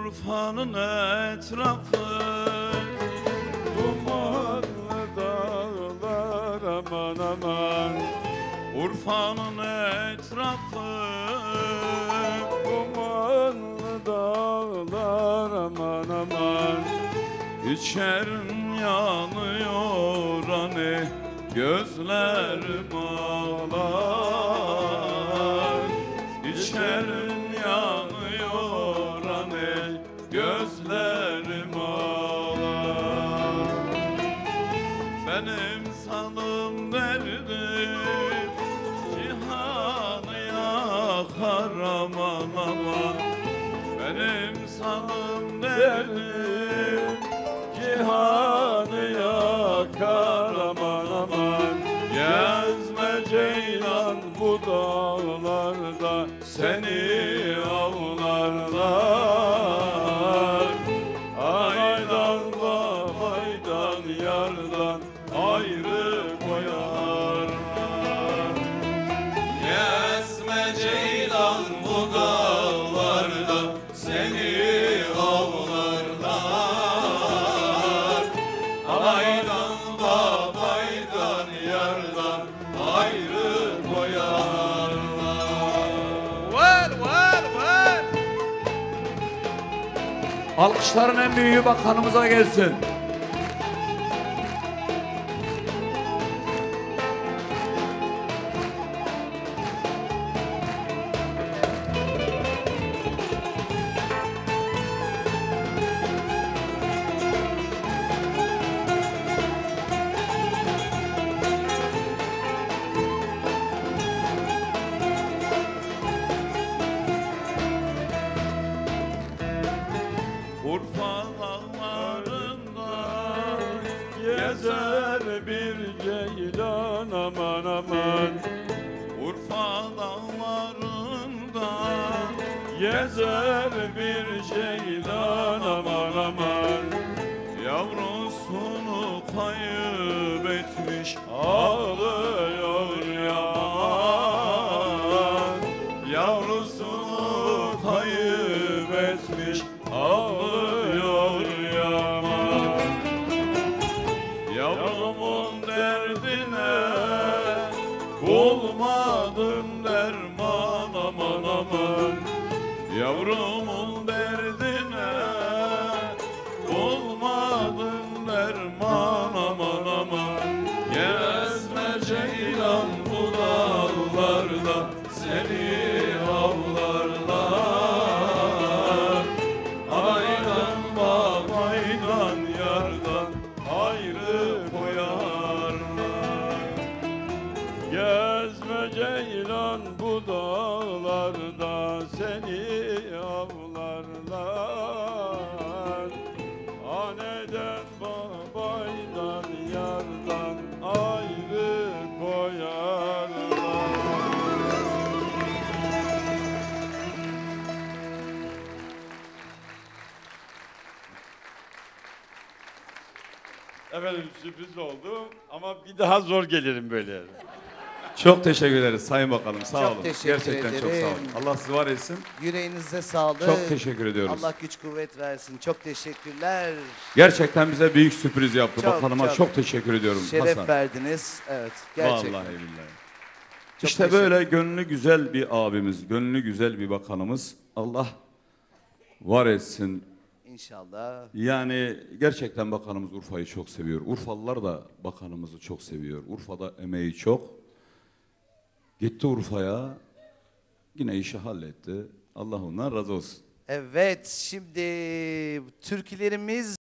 Urfa'nın etrafı Dumanlı dağlar aman aman. Urfa'nın etrafı Dumanlı dağlar aman aman. İçerim yanıyor hani gözlerim ağlar. İçerim yanıyor hani gözlerim ağlar. Benim sanım derdim cihanı yakar aman aman. Benim sanım derdim Cihanı yakar aman aman. Gezme ceylan bu dağlarda, seni avlarlar. Aydan babaydan yardan ayrı koyarlar. Gezme ceylan bu dağlarda seni avlarlar. Anaydan babaydan yardan ayrı koyarlar. Var var var. Alkışların en büyüğü bakanımıza gelsin. Urfa dağlarında Gezer bir ceylan aman aman. Urfa dağlarında Gezer bir ceylan aman aman. yavrusunu kaybetmiş Ağlıyor yaman. yavrusunu kaybetmiş ağlıyor yaman. Yavrumun derdine bulmadım derman aman aman. Yavrumun derdine bulmadım derman aman aman. Gezme ceylan bu dağlarda seni avlarlar. Anaydan babaydan yardan ayrı koyarlar. Gezme ceylan bu dağlarda, seni avlarlar. Aneden babaydan yardan ayrı koyarlar. Efendim sürpriz oldu ama bir daha zor gelirim böyle. Çok teşekkür ederiz Sayın Bakanım. Sağ Çok olun. teşekkür Gerçekten çok sağ olun. ederim. Allah sizi var etsin. Yüreğinize sağlık. Çok teşekkür ediyoruz. Allah güç kuvvet versin. Çok teşekkürler. Gerçekten bize büyük sürpriz yaptı. Çok, Bakanıma çok. çok teşekkür ediyorum Şeref Hasan. verdiniz. Evet, gerçekten. Vallahi billahi. Çok İşte böyle gönlü güzel bir abimiz, gönlü güzel bir bakanımız. Allah var etsin. İnşallah. Yani gerçekten bakanımız Urfa'yı çok seviyor. Urfalılar da bakanımızı çok seviyor. Urfa'da emeği çok. Gitti Urfa'ya, yine işi halletti. Allah ondan razı olsun. Evet, şimdi türkülerimiz